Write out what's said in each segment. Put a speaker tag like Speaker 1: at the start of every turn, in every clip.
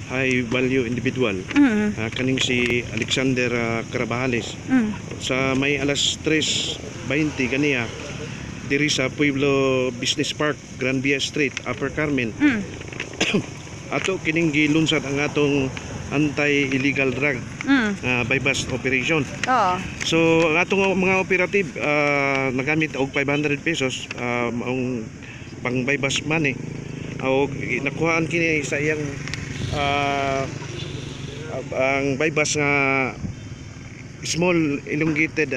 Speaker 1: high value individual. Kaning si Alexander Carabajales. Sa may alas 3:20 kaniya diri sa Pueblo Business Park, Gran Via Street, Upper Carmen. Ato kining gilunsad ang atong anti-illegal drug bypass operation. So ang atong mga operative nagamit og 500 pesos ang pang bypass money. Og nakuhaan kini sa iyang ang bypass nga small elongated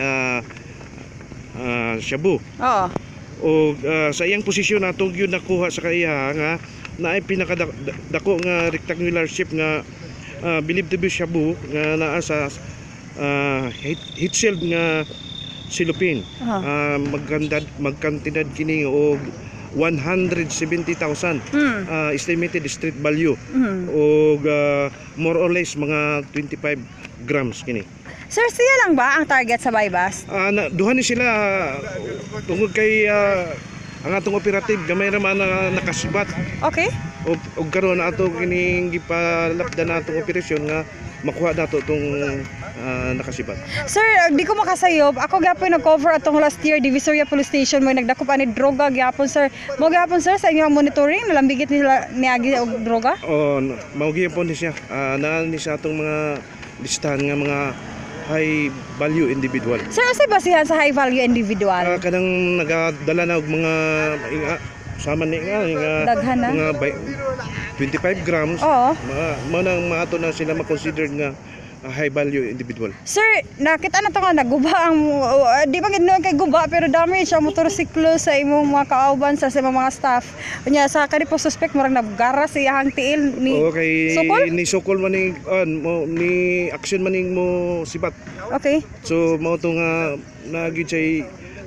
Speaker 1: shabu. O sa iyang posisyon natong yun nakuha sa kaiya nga naay pinakadako nga rectangular shape nga believed to be shabu nga naa sa heat shield nga silupin. Magkantidad kini og 170,000 estimated street value og more or less mga 25 grams kini.
Speaker 2: Sir, siya lang ba ang target sa bypass?
Speaker 1: Duha ni sila tungod kay ang atong operative gamay ra man nakasibat.
Speaker 2: Okay.
Speaker 1: Og karon ato kining gipalapdan natong operasyon nga makuha nato tong nakasibat.
Speaker 2: Sir, di ko makasayop. Ako gyapon nag-cover atong last year Divisoria Police Station mo nagdakop ani droga gyapon sir. Mo gyapon sir sa inyong monitoring nalambigit nila niagi og droga?
Speaker 1: Mao gyapon ni siya. Naa ni sa atong mga listahan nga mga high value individual.
Speaker 2: Sir, sa basihan sa high value individual?
Speaker 1: Kanang nagadala na og mga sama ni nga
Speaker 2: daghan na
Speaker 1: mga 25 grams. Mao nang maato na sila ma-consider nga high value individual.
Speaker 2: Sir, nakita na to nga naguba ang di pa gid kay guba pero damage ang motorsiklo sa imong mga kauban sa mga staff. Unya sa kani po suspect murag nagara sa iyang tiil ni Sokol?
Speaker 1: Ni Sokol man ni action man ning mo sibat.
Speaker 2: Okay.
Speaker 1: So mao to nga nagid say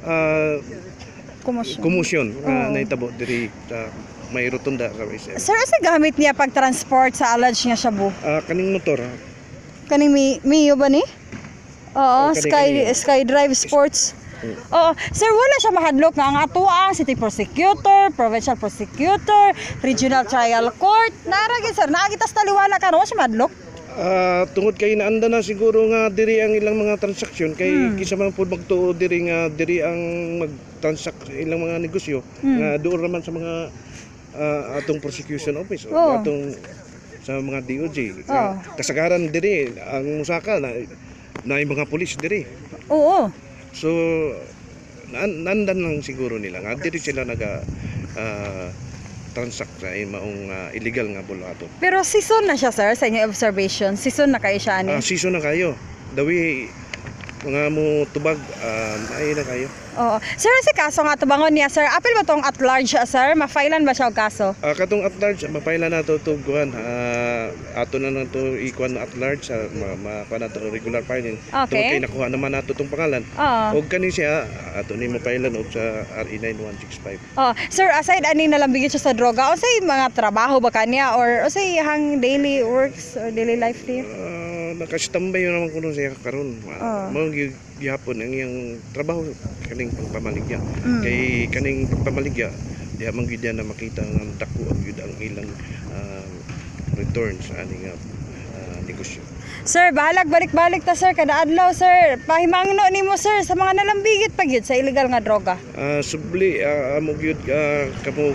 Speaker 1: commotion nahitabo diri sa may rotunda sa
Speaker 2: Sir, asa gamit niya pag transport sa alleged nga shabu?
Speaker 1: Kaning motor.
Speaker 2: Kaning Mio ba ni? Oo, Sky Drive Sports. Sir, wala siya mahadlok nga ang atuang city prosecutor, provincial prosecutor, regional trial court. Naragin sir, naagitas taliwala ka no siya mahadlok?
Speaker 1: Tungod kay naanda na siguro nga diri ang ilang mga transaksyon kay kisa man pud magtuo diri nga diri ang mag-transact ilang mga negosyo nga doon naman sa mga atong prosecution office o atong sa mga DOJ. Kasagaran diri ang musaka na mga pulis diri.
Speaker 2: Oo.
Speaker 1: So nandan lang siguro nila nga diri sila naga transact sa maong illegal nga bulato.
Speaker 2: Pero season na siya sir sa inyong observation. Season na kayo siya ani.
Speaker 1: Season na kayo. Dawi mga mo tubag ay na kayo.
Speaker 2: Oo. Sir, si kaso nga tubangon niya sir. Apil ba tong at large sir? Ma-filean ba siya og kaso?
Speaker 1: Katong at large ma-filean nato tuguan. Ato na to ikuan at large makuha nato regular filing.
Speaker 2: Okay.
Speaker 1: Kay nakuha naman nato tong pangalan. Og kani siya ato ni ma-filean og sa RE 9165.
Speaker 2: Sir, aside ani nalambigit siya sa droga, unsay mga trabaho ba kaniya or unsay hang daily works or daily life niya?
Speaker 1: Nakastambay yun naman kuno siya karon. Mao gihapon ang iyang trabaho kaning pagpamaligya. Kay kaning pagpamaligya diha man gyud na makita ang dako ang gyud ang ilang return sa aning negosyo. Sir,
Speaker 2: bahalag balik-balik ta sir kada adlaw sir. Pahimangno nimo sir sa mga nalambigit pa gyud sa illegal nga droga.
Speaker 1: Subli amo gyud kamo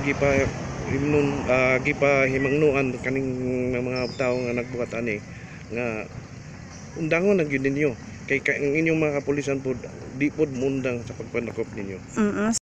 Speaker 1: gipahimangnuan kaning mga tawo nga nagbuhat ani nga undangon na gyud ninyo kay ang inyong mga kapulisan pod di pod mundang sa pagpanakop ninyo.